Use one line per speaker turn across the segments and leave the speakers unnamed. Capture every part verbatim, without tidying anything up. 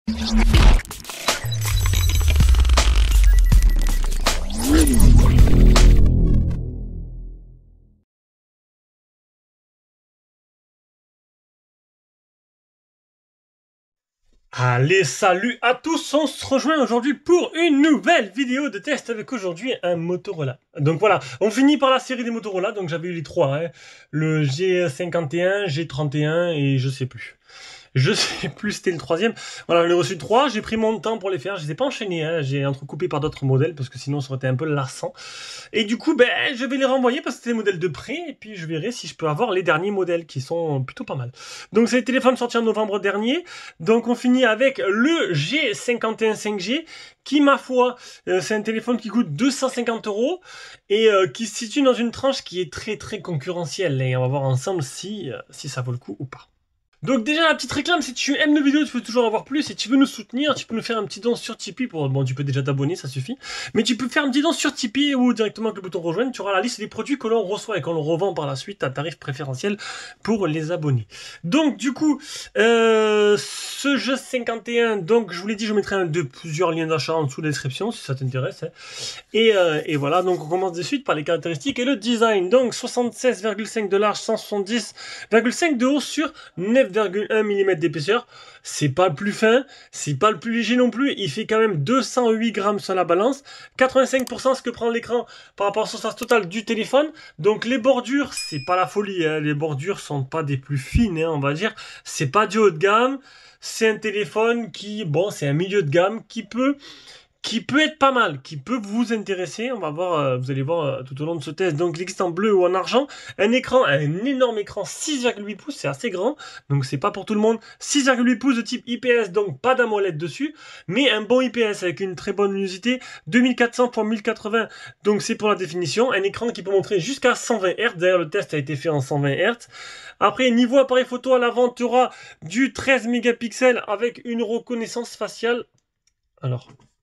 Allez, salut à tous, on se rejoint aujourd'hui pour une nouvelle vidéo de test avec aujourd'hui un Motorola. Donc voilà, on finit par la série des Motorola, donc j'avais eu les trois, hein, le G cinquante et un, G trente et un et je sais plus. Je sais plus, c'était le troisième. Voilà, j'en ai reçu trois, j'ai pris mon temps pour les faire, je les ai pas enchaînés, hein, j'ai entrecoupé par d'autres modèles parce que sinon ça aurait été un peu lassant. Et du coup, ben, je vais les renvoyer parce que c'est des modèles de près et puis je verrai si je peux avoir les derniers modèles qui sont plutôt pas mal. Donc c'est les téléphones sortis en novembre dernier. Donc on finit avec le G cinquante et un cinq G qui, ma foi, euh, c'est un téléphone qui coûte deux cent cinquante euros et euh, qui se situe dans une tranche qui est très très concurrentielle. Et on va voir ensemble si, euh, si ça vaut le coup ou pas. Donc déjà la petite réclame, si tu aimes nos vidéos, tu peux toujours avoir plus, si tu veux nous soutenir, tu peux nous faire un petit don sur Tipeee, pour, bon tu peux déjà t'abonner, ça suffit, mais tu peux faire un petit don sur Tipeee ou directement avec le bouton rejoindre, tu auras la liste des produits que l'on reçoit et qu'on revend par la suite à tarif préférentiel pour les abonnés. Donc du coup, euh, ce G cinquante et un, donc je vous l'ai dit, je mettrai un de plusieurs liens d'achat en dessous de la description si ça t'intéresse, hein. et, euh, et voilà, donc on commence de suite par les caractéristiques et le design. Donc soixante-seize virgule cinq de large, cent soixante-dix virgule cinq de haut sur neuf virgule un millimètres d'épaisseur. C'est pas le plus fin, c'est pas le plus léger non plus. Il fait quand même deux cent huit grammes sur la balance. quatre-vingt-cinq pour cent ce que prend l'écran par rapport à la surface totale du téléphone. Donc les bordures, c'est pas la folie, hein. Les bordures sont pas des plus fines, hein, on va dire. C'est pas du haut de gamme. C'est un téléphone qui, bon, c'est un milieu de gamme qui peut... qui peut être pas mal, qui peut vous intéresser. On va voir, euh, vous allez voir euh, tout au long de ce test. Donc il existe en bleu ou en argent. Un écran, un énorme écran six virgule huit pouces, c'est assez grand, donc c'est pas pour tout le monde. six virgule huit pouces de type I P S, donc pas d'AMOLED dessus, mais un bon I P S avec une très bonne luminosité, deux mille quatre cents par mille quatre-vingts, donc c'est pour la définition. Un écran qui peut montrer jusqu'à cent vingt hertz, d'ailleurs le test a été fait en cent vingt hertz. Après, niveau appareil photo à l'avant, tu auras du treize mégapixels avec une reconnaissance faciale. Alors...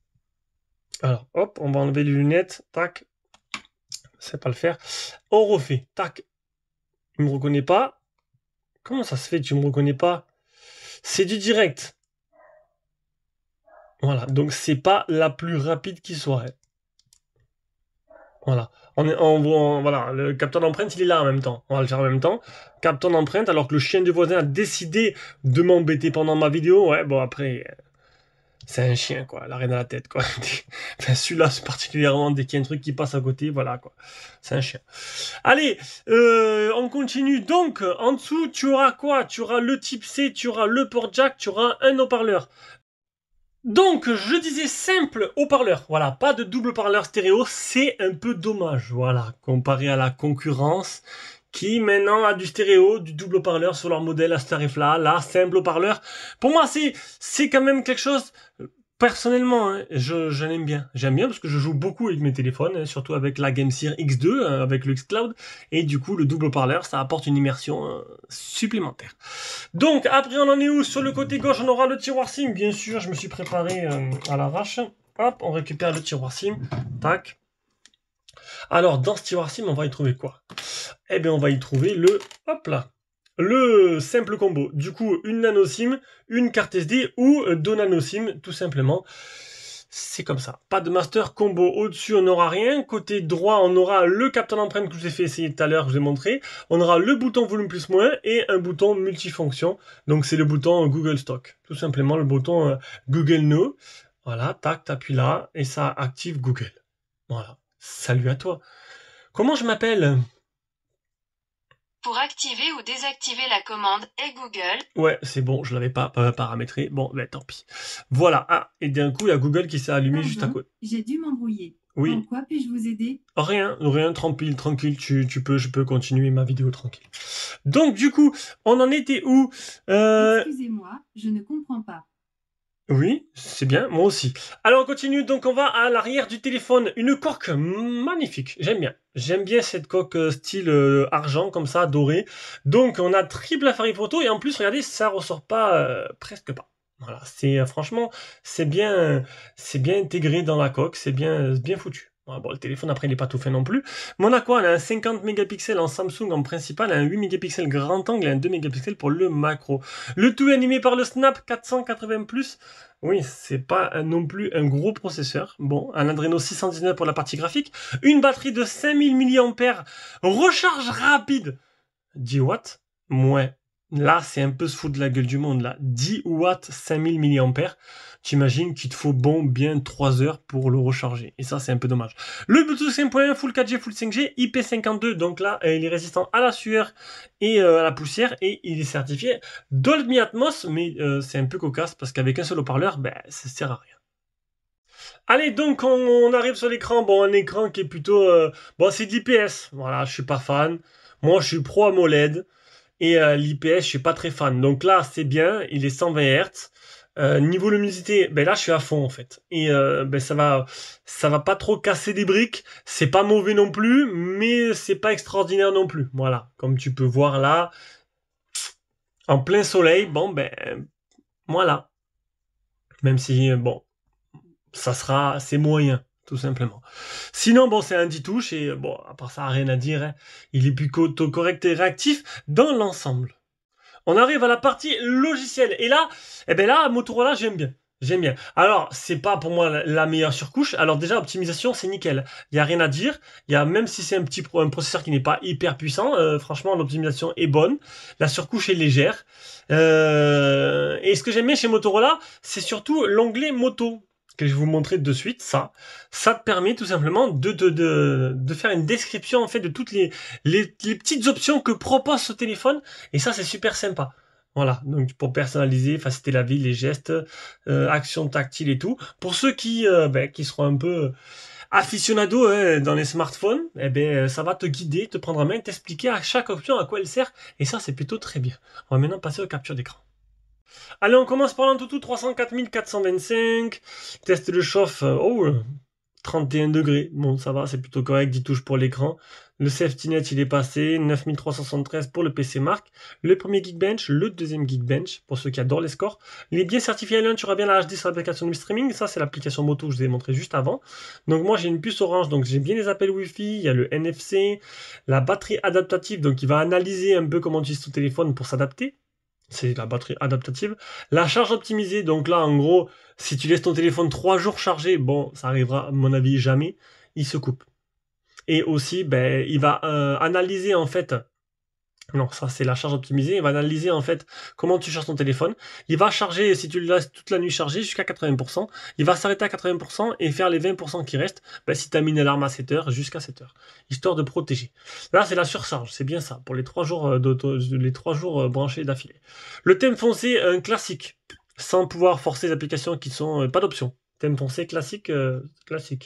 Alors, hop, on va enlever les lunettes, tac, c'est pas le faire. On refait, tac, il me reconnaît pas. Comment ça se fait, tu me reconnais pas? C'est du direct. Voilà, donc c'est pas la plus rapide qui soit. Voilà, on est, on, on, voilà, le capteur d'empreinte, il est là en même temps. On va le faire en même temps. Capteur d'empreinte, alors que le chien du voisin a décidé de m'embêter pendant ma vidéo. Ouais, bon, après... c'est un chien, quoi, la reine à la tête, quoi. Enfin, celui-là, particulièrement, dès qu'il y a un truc qui passe à côté, voilà, quoi. C'est un chien. Allez, euh, on continue. Donc, en dessous, tu auras quoi? Tu auras le type C, tu auras le port jack, tu auras un haut-parleur. Donc, je disais simple haut-parleur. Voilà, pas de double parleur stéréo, c'est un peu dommage, voilà, comparé à la concurrence qui maintenant a du stéréo, du double haut-parleur sur leur modèle à ce tarif-là, là, simple haut-parleur. Pour moi, c'est c'est quand même quelque chose, personnellement, hein, je, je l'aime bien. J'aime bien parce que je joue beaucoup avec mes téléphones, hein, surtout avec la GameSeer X deux, hein, avec le xCloud, et du coup, le double haut-parleur, ça apporte une immersion euh, supplémentaire. Donc, après, on en est où? Sur le côté gauche, on aura le tiroir SIM, bien sûr, je me suis préparé euh, à l'arrache. Hop, on récupère le tiroir SIM, tac. Alors, dans ce tiroir SIM, on va y trouver quoi? Eh bien, on va y trouver le, hop là, le simple combo. Du coup, une nano SIM, une carte S D ou deux nano SIM, tout simplement. C'est comme ça. Pas de master combo. Au-dessus, on n'aura rien. Côté droit, on aura le capteur d'empreinte que je vous ai fait essayer tout à l'heure, que je vous ai montré. On aura le bouton volume plus moins et un bouton multifonction. Donc, c'est le bouton Google Stock. Tout simplement, le bouton euh, Google Now. Voilà, tac, t'appuies là et ça active Google. Voilà. Salut à toi. Comment je m'appelle?
Pour activer ou désactiver la commande et Google.
Ouais, c'est bon, je l'avais pas euh, paramétré. Bon, ben tant pis. Voilà. Ah, et d'un coup, il y a Google qui s'est allumé
Pardon,
juste à côté.
J'ai dû m'embrouiller.
Oui.
En quoi puis-je vous aider?
Rien, rien, tranquille, tranquille, tu, tu peux, je peux continuer ma vidéo tranquille. Donc, du coup, on en était où? euh...
Excusez-moi, je ne comprends pas.
Oui, c'est bien, moi aussi. Alors on continue, donc on va à l'arrière du téléphone. Une coque magnifique, j'aime bien. J'aime bien cette coque style euh, argent, comme ça, doré. Donc on a triple appareil photo, et en plus, regardez, ça ressort pas, euh, presque pas. Voilà, c'est euh, franchement, c'est bien, c'est bien intégré dans la coque, c'est bien, bien foutu. Ah, bon, le téléphone, après, il n'est pas tout fait non plus. Mais on a quoi? On a un cinquante mégapixels en Samsung en principal, un huit mégapixels grand angle et un deux mégapixels pour le macro. Le tout est animé par le Snap quatre cent quatre-vingts plus. Oui, c'est pas un- non plus un gros processeur. Bon, un Adreno six cent dix-neuf pour la partie graphique. Une batterie de cinq mille milliampères. Recharge rapide. dix watts. Ouais. Là, c'est un peu se foutre de la gueule du monde, là. dix watts, cinq mille milliampères. T'imagines qu'il te faut bon bien trois heures pour le recharger. Et ça, c'est un peu dommage. Le Bluetooth cinq point un, Full quatre G, Full cinq G, I P cinquante-deux. Donc là, euh, il est résistant à la sueur et euh, à la poussière. Et il est certifié Dolby Atmos. Mais euh, c'est un peu cocasse parce qu'avec un seul haut-parleur, ben, ça sert à rien. Allez, donc on, on arrive sur l'écran. Bon, un écran qui est plutôt... euh, bon, c'est de l'I P S. Voilà, je suis pas fan. Moi, je suis pro AMOLED. Et euh, l'I P S, je suis pas très fan. Donc là, c'est bien, il est cent vingt hertz. Euh, niveau luminosité, ben là, je suis à fond en fait. Et euh, ben ça va, ça va pas trop casser des briques. C'est pas mauvais non plus, mais c'est pas extraordinaire non plus. Voilà, comme tu peux voir là, en plein soleil, bon ben voilà. Même si bon, ça sera, c'est moyen, tout simplement. Sinon, bon, c'est un dix touches et bon, à part ça, rien à dire. Hein. Il est plutôt correct et réactif dans l'ensemble. On arrive à la partie logicielle. Et là, eh ben là, Motorola, j'aime bien. J'aime bien. Alors, c'est pas pour moi la, la meilleure surcouche. Alors déjà, optimisation, c'est nickel. Il y a rien à dire. Il y a, même si c'est un petit pro, un processeur qui n'est pas hyper puissant, euh, franchement, l'optimisation est bonne. La surcouche est légère. Euh, et ce que j'aime bien chez Motorola, c'est surtout l'onglet moto que je vais vous montrer de suite. Ça, ça te permet tout simplement de de de, de faire une description en fait de toutes les, les les petites options que propose ce téléphone. Et ça, c'est super sympa. Voilà, donc pour personnaliser, faciliter la vie, les gestes, euh, actions tactiles et tout. Pour ceux qui, euh, ben, qui seront un peu aficionados hein, dans les smartphones, eh ben, ça va te guider, te prendre en main, t'expliquer à chaque option à quoi elle sert. Et ça, c'est plutôt très bien. On va maintenant passer aux captures d'écran. Allez, on commence par l'Antutu trois cent quatre mille quatre cent vingt-cinq. Test de chauffe, euh, oh, trente et un degrés. Bon, ça va, c'est plutôt correct, dix touches pour l'écran. Le safety net, il est passé, neuf mille trois cent soixante-treize pour le P C Mark. Le premier Geekbench, le deuxième Geekbench, pour ceux qui adorent les scores. Il est bien certifié L un, tu auras bien la H D sur l'application de streaming. Ça, c'est l'application moto que je vous ai montré juste avant. Donc moi, j'ai une puce orange, donc j'ai bien les appels Wi-Fi, il y a le N F C, la batterie adaptative, donc il va analyser un peu comment tu utilises ton téléphone pour s'adapter. C'est la batterie adaptative. La charge optimisée, donc là, en gros, si tu laisses ton téléphone trois jours chargé, bon, ça arrivera, à mon avis, jamais, il se coupe. Et aussi, ben, il va euh, analyser, en fait, non, ça c'est la charge optimisée, il va analyser, en fait, comment tu charges ton téléphone. Il va charger, si tu le laisses toute la nuit chargé, jusqu'à quatre-vingts pour cent. Il va s'arrêter à quatre-vingts pour cent et faire les vingt pour cent qui restent, ben, si tu as mis une alarme à sept heures, jusqu'à sept heures. Histoire de protéger. Là, c'est la surcharge, c'est bien ça, pour les trois jours, euh, les trois jours euh, branchés d'affilée. Le thème foncé, un classique, sans pouvoir forcer les applications qui sont, euh, pas d'option. Thème foncé classique, euh, classique.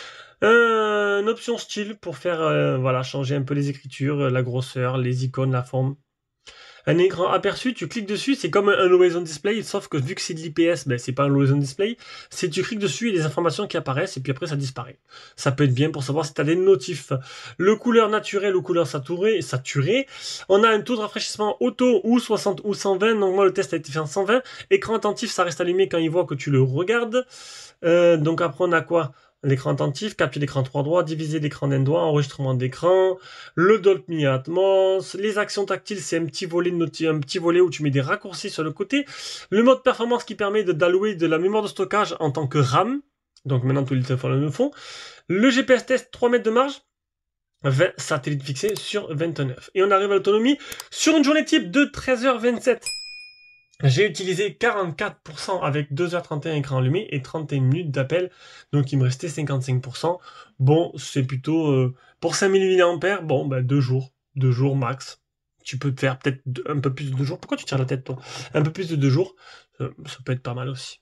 Euh, une option style pour faire, euh, voilà, changer un peu les écritures, euh, la grosseur, les icônes, la forme. Un écran aperçu, tu cliques dessus, c'est comme un Always On Display, sauf que vu que c'est de l'I P S, ben, c'est pas un Always On Display. C'est tu cliques dessus, il y a des informations qui apparaissent, et puis après ça disparaît. Ça peut être bien pour savoir si tu as des notifs. Le couleur naturel ou couleur saturée, saturée. On a un taux de rafraîchissement auto ou soixante ou cent vingt, donc moi le test a été fait en cent vingt. Écran attentif, ça reste allumé quand il voit que tu le regardes. Euh, donc après on a quoi? L'écran attentif, capture d'écran trois doigts, diviser l'écran d'un doigt, enregistrement d'écran, le Dolby Atmos, les actions tactiles, c'est un petit volet de un petit volet où tu mets des raccourcis sur le côté, le mode performance qui permet d'allouer de, de la mémoire de stockage en tant que RAM, donc maintenant tous les téléphones le font, le G P S test trois mètres de marge, vingt satellites fixés sur vingt-neuf. Et on arrive à l'autonomie sur une journée type de treize heures vingt-sept. J'ai utilisé quarante-quatre pour cent avec deux heures trente et un écran allumé et trente et une minutes d'appel, donc il me restait cinquante-cinq pour cent. Bon, c'est plutôt euh, pour cinq mille milliampères, bon, bah, deux jours, deux jours max. Tu peux te faire peut-être un peu plus de deux jours. Pourquoi tu tires la tête, toi? Un peu plus de deux jours, ça, ça peut être pas mal aussi.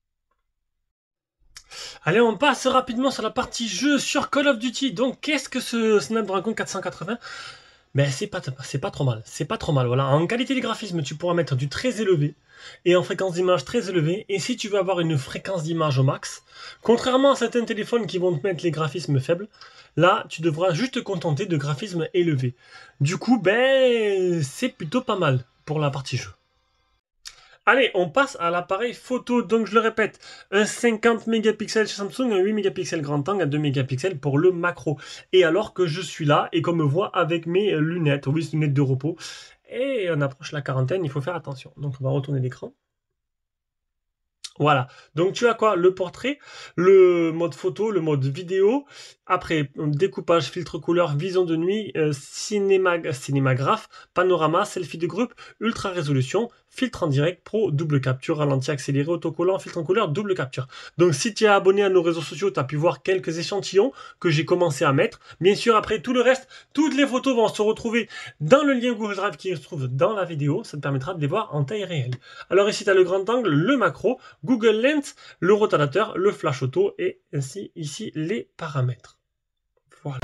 Allez, on passe rapidement sur la partie jeu sur Call of Duty. Donc, qu'est-ce que ce Snapdragon quatre cent quatre-vingts? Ben, c'est pas, c'est pas trop mal, c'est pas trop mal, voilà. En qualité de graphisme, tu pourras mettre du très élevé, et en fréquence d'image très élevée, et si tu veux avoir une fréquence d'image au max, contrairement à certains téléphones qui vont te mettre les graphismes faibles, là, tu devras juste te contenter de graphismes élevés. Du coup, ben, c'est plutôt pas mal pour la partie jeu. Allez, on passe à l'appareil photo. Donc, je le répète, un cinquante mégapixels chez Samsung, un huit mégapixels grand angle, un deux mégapixels pour le macro. Et alors que je suis là et qu'on me voit avec mes lunettes, oui, c'est une lunette de repos. Et on approche la quarantaine, il faut faire attention. Donc, on va retourner l'écran. Voilà, donc tu as quoi? Le portrait, le mode photo, le mode vidéo, après découpage, filtre couleur, vision de nuit, euh, cinéma, cinémagraphe, panorama, selfie de groupe, ultra résolution, filtre en direct, pro, double capture, ralenti accéléré, autocollant, filtre en couleur, double capture. Donc si tu es abonné à nos réseaux sociaux, tu as pu voir quelques échantillons que j'ai commencé à mettre. Bien sûr, après tout le reste, toutes les photos vont se retrouver dans le lien Google Drive qui se trouve dans la vidéo, ça te permettra de les voir en taille réelle. Alors ici tu as le grand angle, le macro, Google Lens, le rotateur, le flash auto et ainsi ici les paramètres. Voilà.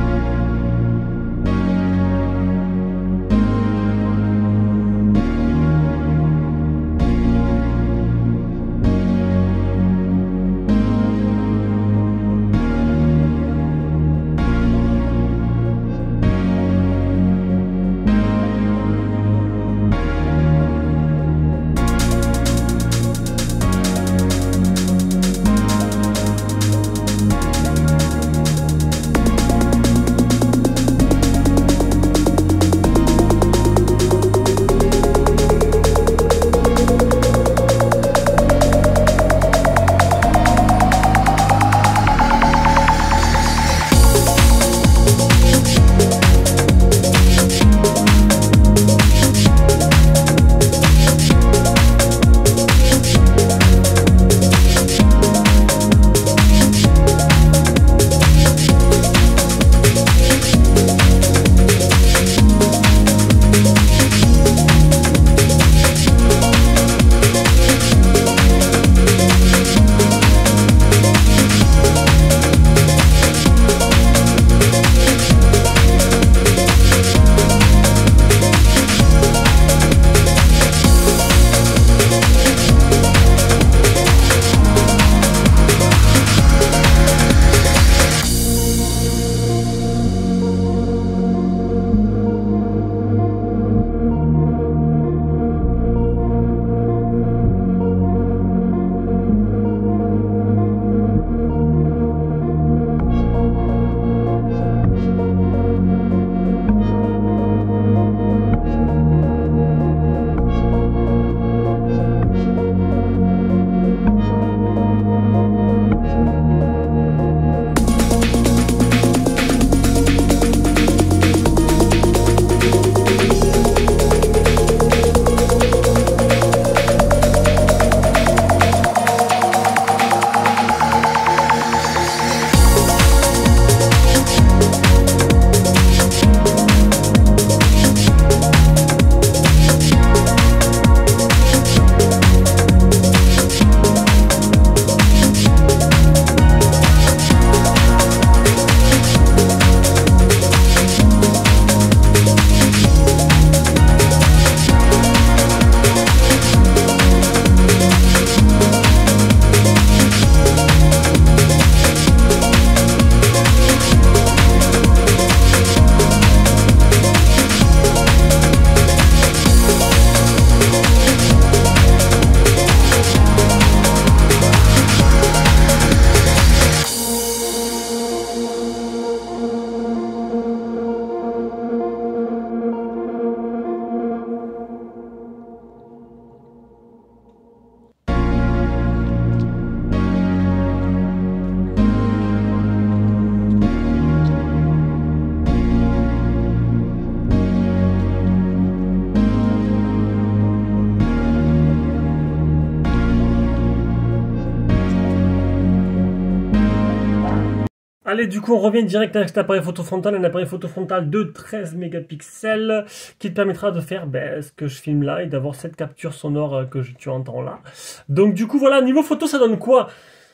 Allez, du coup, on revient direct avec cet appareil photo frontal, un appareil photo frontal de treize mégapixels qui te permettra de faire ben, ce que je filme là et d'avoir cette capture sonore que tu entends là. Donc, du coup, voilà, niveau photo, ça donne quoi?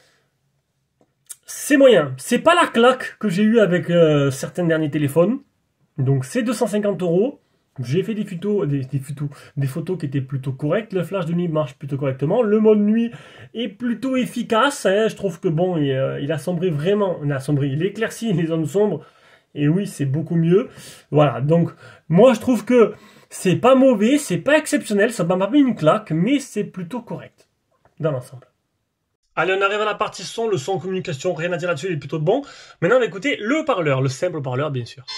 C'est moyen. C'est pas la claque que j'ai eu avec euh, certains derniers téléphones. Donc, c'est deux cent cinquante euros. J'ai fait des photos, des, des photos, des photos qui étaient plutôt correctes. Le flash de nuit marche plutôt correctement. Le mode nuit est plutôt efficace. Hein. Je trouve que bon, il, euh, il a sombré vraiment. Il a sombré, il éclaircit les zones sombres. Et oui, c'est beaucoup mieux. Voilà. Donc, moi, je trouve que C'est pas mauvais, c'est pas exceptionnel, ça m'a pas mis une claque, mais c'est plutôt correct dans l'ensemble. Allez, on arrive à la partie son, le son communication, rien à dire là-dessus, il est plutôt bon. Maintenant, on va écouter le haut-parleur, le simple haut-parleur, bien sûr.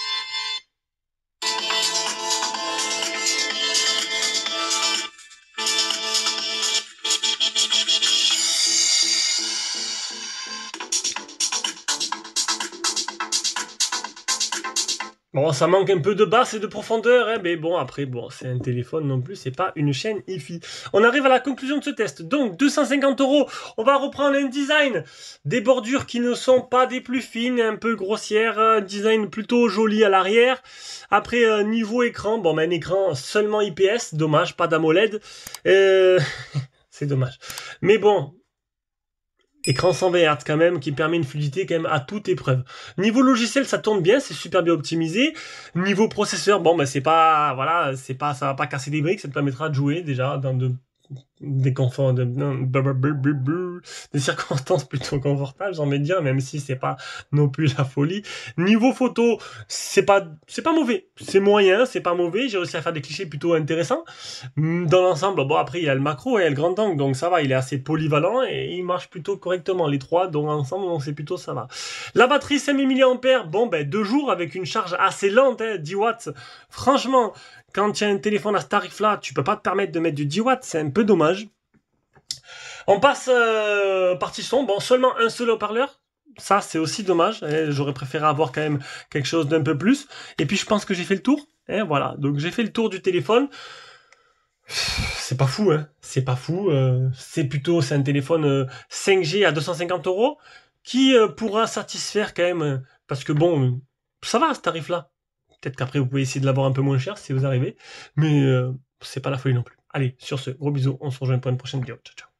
Bon, ça manque un peu de basse et de profondeur, hein, mais bon, après, bon, c'est un téléphone non plus, c'est pas une chaîne hi-fi. On arrive à la conclusion de ce test. Donc, deux cent cinquante euros, on va reprendre un design. Des bordures qui ne sont pas des plus fines, un peu grossières, un design plutôt joli à l'arrière. Après, euh, niveau écran, bon, ben, un écran seulement I P S, dommage, pas d'AMOLED. Euh... c'est dommage. Mais bon... Écran cent vingt hertz quand même, qui permet une fluidité quand même à toute épreuve. Niveau logiciel, ça tourne bien, c'est super bien optimisé. Niveau processeur, bon, ben c'est pas, voilà, c'est pas, ça va pas casser des briques, ça te permettra de jouer déjà dans de des conforts, de, des circonstances plutôt confortables, j'ai envie de dire, même si c'est pas non plus la folie. Niveau photo, c'est pas, c'est pas mauvais, c'est moyen, c'est pas mauvais. J'ai réussi à faire des clichés plutôt intéressants. Dans l'ensemble, bon après il y a le macro et il y a le grand angle, donc ça va, il est assez polyvalent et il marche plutôt correctement les trois, donc ensemble, donc c'est plutôt ça va. La batterie cinq mille milliampères, bon ben deux jours avec une charge assez lente, hein, dix watts. Franchement. Quand tu as un téléphone à ce tarif-là, tu peux pas te permettre de mettre du dix watts, c'est un peu dommage. On passe euh, partie son, bon, seulement un seul haut-parleur. Ça, c'est aussi dommage. J'aurais préféré avoir quand même quelque chose d'un peu plus. Et puis, je pense que j'ai fait le tour. Et voilà, donc j'ai fait le tour du téléphone. C'est pas fou, hein. C'est pas fou. Euh, c'est plutôt, c'est un téléphone euh, cinq G à deux cent cinquante euros qui euh, pourra satisfaire quand même. Euh, parce que bon, euh, ça va à ce tarif-là. Peut-être qu'après, vous pouvez essayer de l'avoir un peu moins cher si vous arrivez. Mais euh, c'est pas la folie non plus. Allez, sur ce, gros bisous. On se rejoint pour une prochaine vidéo. Ciao, ciao.